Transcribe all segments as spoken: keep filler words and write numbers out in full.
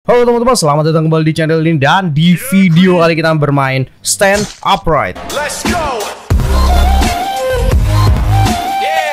Halo teman-teman, selamat datang kembali di channel ini. Dan di video kali kita bermain Stand Upright. Let's go. Yeah.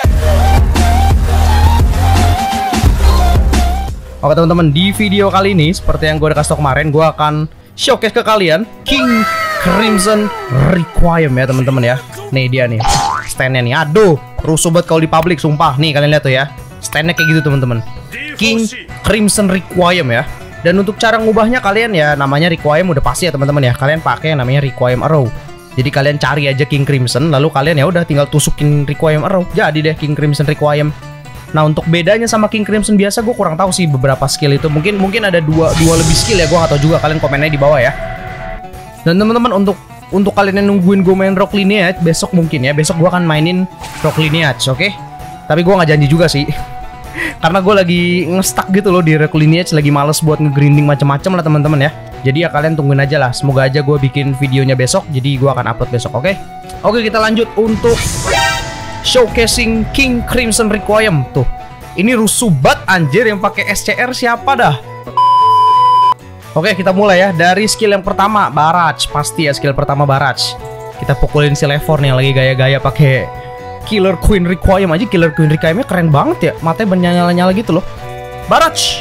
Oke teman-teman, di video kali ini seperti yang gue udah kasih tau kemarin, gue akan showcase ke kalian King Crimson Requiem ya teman-teman ya. Nih dia nih standnya nih. Aduh, rusuh banget kalau di publik, sumpah. Nih kalian lihat tuh ya, standnya kayak gitu teman-teman. King Crimson Requiem ya. Dan untuk cara ngubahnya kalian ya namanya Requiem udah pasti ya teman-teman ya. Kalian pakai yang namanya Requiem Arrow. Jadi kalian cari aja King Crimson, lalu kalian ya udah tinggal tusukin Requiem Arrow. Jadi deh King Crimson Requiem. Nah untuk bedanya sama King Crimson biasa gue kurang tahu sih beberapa skill itu. Mungkin mungkin ada dua dua lebih skill ya, gue nggak tahu juga. Kalian komennya di bawah ya. Dan teman-teman untuk untuk kalian yang nungguin gue main Rock Lineage besok mungkin ya, besok gue akan mainin Rock Lineage, oke? Okay? Tapi gue nggak janji juga sih. Karena gue lagi nge-stuck gitu loh di Rock Lineage, lagi males buat nge-grinding macam-macam lah teman-teman ya. Jadi ya kalian tungguin aja lah. Semoga aja gue bikin videonya besok, jadi gue akan upload besok, oke? Okay? Oke, kita lanjut untuk showcasing King Crimson Requiem tuh. Ini rusuh banget anjir, yang pakai S C R siapa dah? Oke, kita mulai ya dari skill yang pertama, Barrage. Pasti ya skill pertama Barrage. Kita pukulin si Levor nih yang lagi gaya-gaya pakai Killer Queen Requiem aja. Killer Queen Requiemnya keren banget ya, matanya bernyala-nyala gitu loh. Barrage.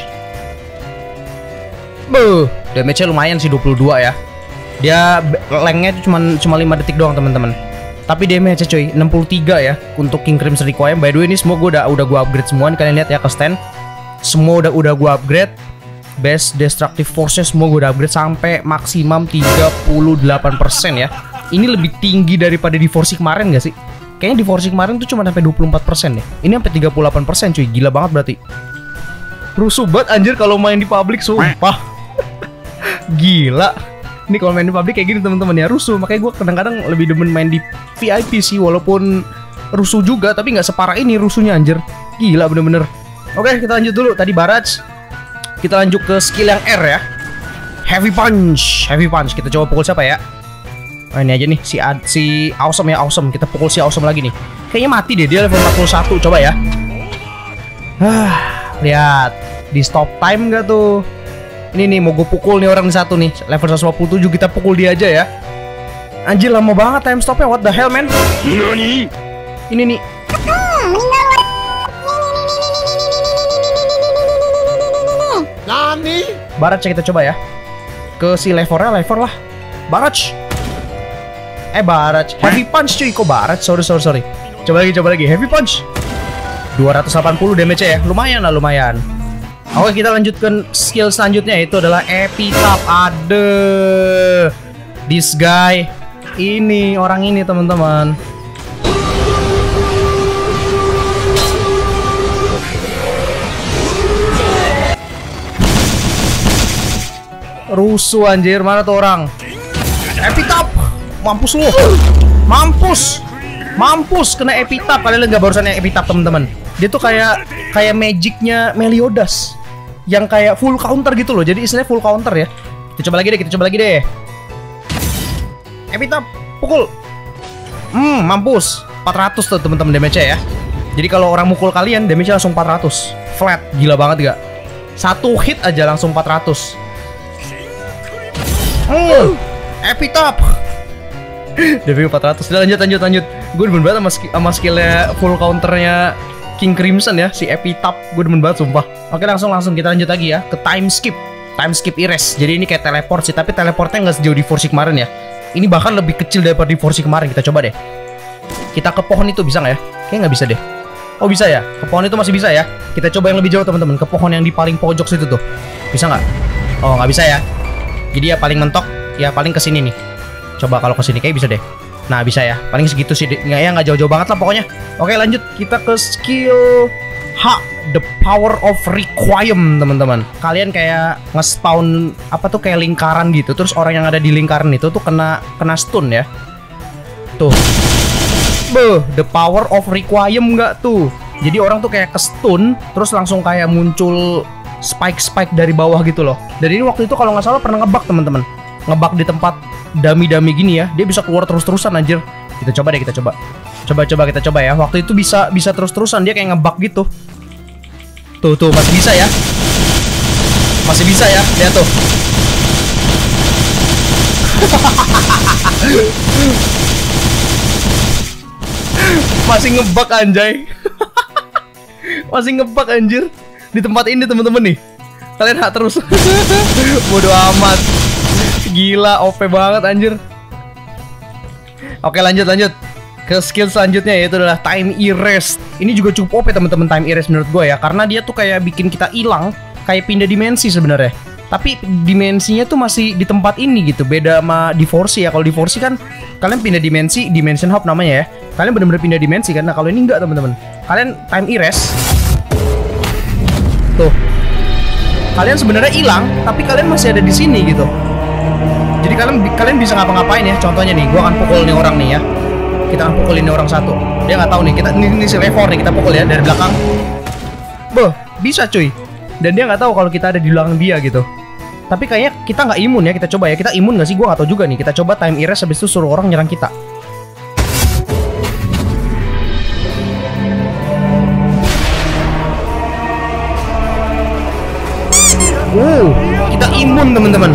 Buh, damage-nya lumayan sih, dua puluh dua ya. Dia lengthnya cuma cuma lima detik doang teman-teman. Tapi damage-nya cuy enam puluh tiga ya untuk King Crimson Requiem. By the way ini semua gue udah udah gue upgrade semua nih, kalian lihat ya ke stand. Semua udah udah gue upgrade. Best Destructive Forces semua gue udah upgrade sampai maksimum tiga puluh delapan persen ya. Ini lebih tinggi daripada di Forsi kemarin gak sih? Kayaknya di Forsi kemarin tuh cuma sampai dua puluh empat persen deh. Ini sampai tiga puluh delapan persen cuy, gila banget berarti. Rusuh banget anjir kalau main di publik, sumpah. Gila. Ini kalau main di publik kayak gini teman-teman ya, rusuh. Makanya gue kadang-kadang lebih demen main di V I P sih, walaupun rusuh juga tapi nggak separah ini rusuhnya anjir. Gila bener-bener. Oke, kita lanjut dulu. Tadi Barrage. Kita lanjut ke skill yang R ya. Heavy Punch. Heavy Punch. Kita coba pukul siapa ya? Nah, ini aja nih si Ad, si Awesome ya, Awesome. Kita pukul si Awesome lagi nih. Kayaknya mati deh, dia level empat puluh satu. Coba ya. Hah, lihat. Di stop time gak tuh? Ini nih mau gue pukul nih orang di satu nih, level seratus lima puluh tujuh. Kita pukul dia aja ya. Anjir lama banget time stopnya. What the hell man? Nani? Ini nih. Nani? Barrage kita coba ya. Ke si Levornya, Levor lah. Barrage. Eh Barrage, Heavy Punch cuy, kok Barrage? Sorry sorry sorry. Coba lagi coba lagi, Heavy Punch. dua ratus delapan puluh damage-nya ya, lumayan lah lumayan. Oke kita lanjutkan skill selanjutnya, itu adalah Epitaph. Aduh, this guy, ini orang ini teman-teman. Rusuh anjir, mana tuh orang? Epitaph. Mampus lu, mampus, mampus kena Epitaph. Kalian nggak barusan yang Epitaph teman-teman. Dia tuh kayak kayak magicnya Meliodas, yang kayak full counter gitu loh. Jadi istilahnya full counter ya. Kita coba lagi deh, kita coba lagi deh. Epitaph, pukul. Hmm, mampus. empat ratus tuh teman-teman damage-nya ya. Jadi kalau orang mukul kalian, damage-nya langsung empat ratus. Flat, gila banget gak? Satu hit aja langsung empat ratus. Hmm, Epitaph. D P empat ratus. Udah lanjut lanjut lanjut. Gue demen banget sama, sk sama skillnya full counternya King Crimson ya, si Epitaph. Gue demen banget sumpah. Oke langsung langsung kita lanjut lagi ya ke time skip. Time skip erase. Jadi ini kayak teleport sih, tapi teleportnya nggak sejauh di Forsi kemarin ya. Ini bahkan lebih kecil daripada di Forsi kemarin. Kita coba deh. Kita ke pohon itu bisa nggak ya? Kayaknya nggak bisa deh. Oh bisa ya? Ke pohon itu masih bisa ya? Kita coba yang lebih jauh teman-teman. Ke pohon yang di paling pojok situ tuh. Bisa nggak? Oh nggak bisa ya. Jadi ya paling mentok ya paling kesini nih. Coba kalau kesini kayak bisa deh. Nah bisa ya, paling segitu sih. Nggak ya, nggak jauh-jauh banget lah pokoknya. Oke lanjut, kita ke skill H, The Power of Requiem teman-teman. Kalian kayak nge-spawn apa tuh kayak lingkaran gitu. Terus orang yang ada di lingkaran itu tuh kena kena stun ya. Tuh. Beuh, The Power of Requiem nggak tuh. Jadi orang tuh kayak ke stun, terus langsung kayak muncul spike-spike dari bawah gitu loh. Dan ini waktu itu kalau nggak salah pernah ngebug teman-teman. Ngebug di tempat dami-dami gini ya, dia bisa keluar terus-terusan anjir. Kita coba deh, kita coba. Coba-coba kita coba ya. Waktu itu bisa bisa terus-terusan, dia kayak ngebug gitu. Tuh tuh masih bisa ya. Masih bisa ya, lihat tuh. Masih ngebug anjay. Masih ngebug anjir. Di tempat ini temen-temen nih. Kalian hak terus. Bodoh amat. Gila, O P banget anjir. Oke, lanjut lanjut ke skill selanjutnya, yaitu adalah time erase. Ini juga cukup O P teman-teman, time erase menurut gue ya, karena dia tuh kayak bikin kita hilang, kayak pindah dimensi sebenarnya. Tapi dimensinya tuh masih di tempat ini gitu. Beda sama Divorce ya. Kalau Divorce kan kalian pindah dimensi, dimension hop namanya ya. Kalian bener-bener pindah dimensi kan. Nah, kalau ini enggak teman-teman. Kalian time erase. Tuh. Kalian sebenarnya hilang, tapi kalian masih ada di sini gitu. Jadi kalian kalian bisa ngapa-ngapain ya. Contohnya nih, gua akan pukul nih orang nih ya. Kita akan pukulin nih orang satu. Dia nggak tahu nih. Kita ini, ini si Revor nih, kita pukul ya dari belakang. Beuh, bisa cuy. Dan dia nggak tahu kalau kita ada di belakang dia gitu. Tapi kayaknya kita nggak imun ya. Kita coba ya. Kita imun nggak sih? Gua nggak tahu juga nih. Kita coba time erase, habis itu suruh orang nyerang kita. Uh, kita imun teman-teman.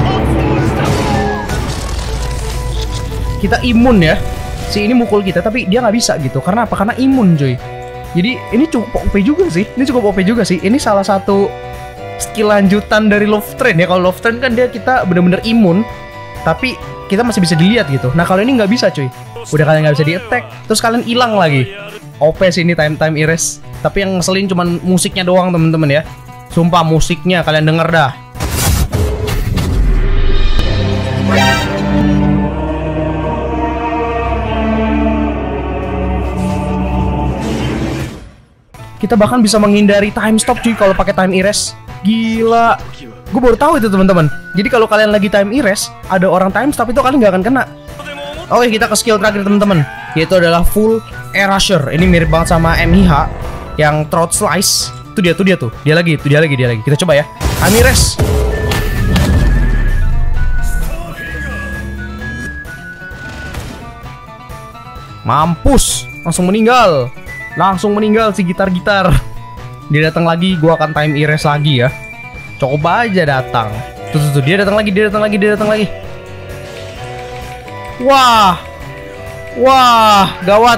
Kita imun ya. Si ini mukul kita tapi dia nggak bisa gitu. Karena apa? Karena imun cuy. Jadi ini cukup O P juga sih. Ini cukup O P juga sih. Ini salah satu skill lanjutan dari Love Train ya. Kalau Love Train kan dia kita bener-bener imun, tapi kita masih bisa dilihat gitu. Nah kalau ini nggak bisa cuy. Udah kalian nggak bisa di attack, terus kalian hilang lagi. O P sih ini time time erase. Tapi yang ngeselin cuman musiknya doang temen-temen ya. Sumpah musiknya kalian denger dah. Kita bahkan bisa menghindari time stop cuy kalau pakai time erase. Gila. Gue baru tahu itu teman-teman. Jadi kalau kalian lagi time erase, ada orang time stop itu kalian nggak akan kena. Oke, kita ke skill terakhir teman-teman, yaitu adalah full erasure. Ini mirip banget sama M I H yang throat slice. Itu dia tuh dia tuh. Dia lagi, itu dia lagi, dia lagi. Kita coba ya. Time erase. Mampus, langsung meninggal. Langsung meninggal si gitar-gitar. Dia datang lagi, gua akan time erase lagi ya. Coba aja datang. Tuh, tuh, tuh, dia datang lagi, dia datang lagi, dia datang lagi. Wah. Wah, gawat.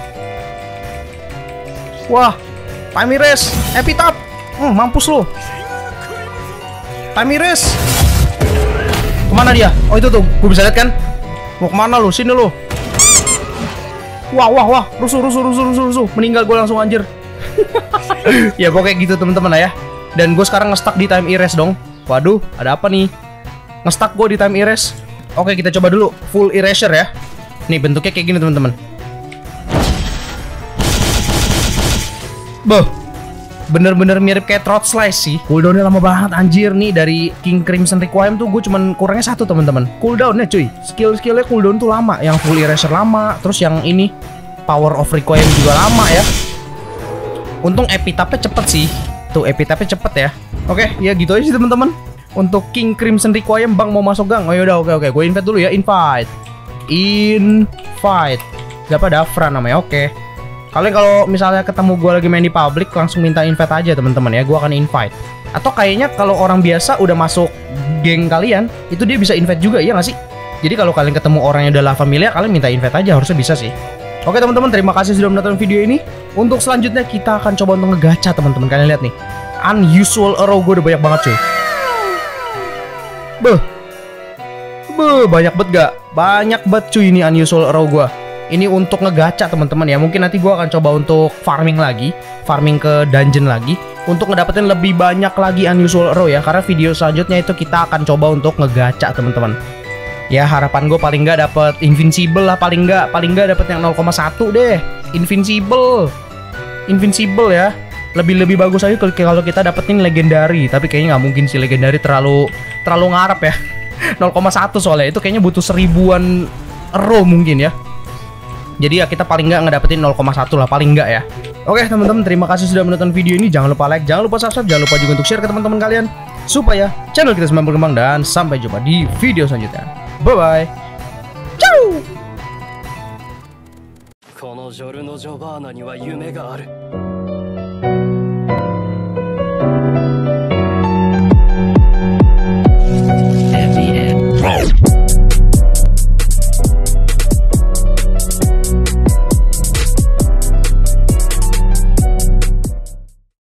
Wah. Time erase, epitap. Hmm, mampus lu. Time erase. Kemana dia? Oh itu tuh, gua bisa lihat kan? Mau kemana lu? Sini lu. Wah, wah, wah, rusuh, rusuh, rusuh, rusuh, rusuh. Meninggal gue langsung anjir. Ya pokoknya gitu teman-teman lah ya. Dan gue sekarang nge-stuck di time erase dong. Waduh, ada apa nih? Nge-stuck gue di time erase. Oke, kita coba dulu full erasure ya. Nih bentuknya kayak gini teman-teman. Boh, bener-bener mirip kayak throat slice sih. Cooldownnya lama banget anjir nih. Dari King Crimson Requiem tuh gue cuman kurangnya satu teman-teman. Cooldownnya cuy, skill-skillnya cooldown tuh lama. Yang full erasure lama, terus yang ini Power of Requiem juga lama ya. Untung epitapnya cepet sih. Tuh epitapnya cepet ya. Oke, ya gitu aja sih teman-teman. Untuk King Crimson Requiem, Bang mau masuk gang? Oh yaudah, oke oke, gue invite dulu ya. Invite, invite. Siapa? Dafra namanya. Oke. Kalian kalau misalnya ketemu gue lagi main di public, langsung minta invite aja teman-teman ya. Gue akan invite. Atau kayaknya kalau orang biasa udah masuk geng kalian, itu dia bisa invite juga, iya nggak sih? Jadi kalau kalian ketemu orang yang udah lah familiar, kalian minta invite aja, harusnya bisa sih. Oke teman-teman, terima kasih sudah menonton video ini. Untuk selanjutnya kita akan coba untuk ngegacha teman-teman. Kalian lihat nih, unusual arrow gue udah banyak banget cuy. Beuh, beuh, banyak banget gak? Banyak banget cuy ini unusual arrow gue. Ini untuk ngegacha teman-teman ya. Mungkin nanti gue akan coba untuk farming lagi, farming ke dungeon lagi, untuk ngedapetin lebih banyak lagi unusual arrow ya. Karena video selanjutnya itu kita akan coba untuk ngegacha teman-teman. Ya harapan gue paling nggak dapet invincible lah, paling nggak, paling nggak dapet yang nol koma satu deh, invincible, invincible ya. Lebih-lebih bagus aja kalau kita dapetin legendary. Tapi kayaknya nggak mungkin sih, legendary terlalu terlalu ngarep ya. nol koma satu soalnya itu kayaknya butuh seribuan arrow mungkin ya. Jadi ya kita paling nggak ngedapetin nol koma satu lah, paling nggak ya. Oke teman-teman, terima kasih sudah menonton video ini. Jangan lupa like, jangan lupa subscribe, jangan lupa juga untuk share ke teman-teman kalian, supaya channel kita semakin berkembang. Dan sampai jumpa di video selanjutnya. Bye bye. Ciao.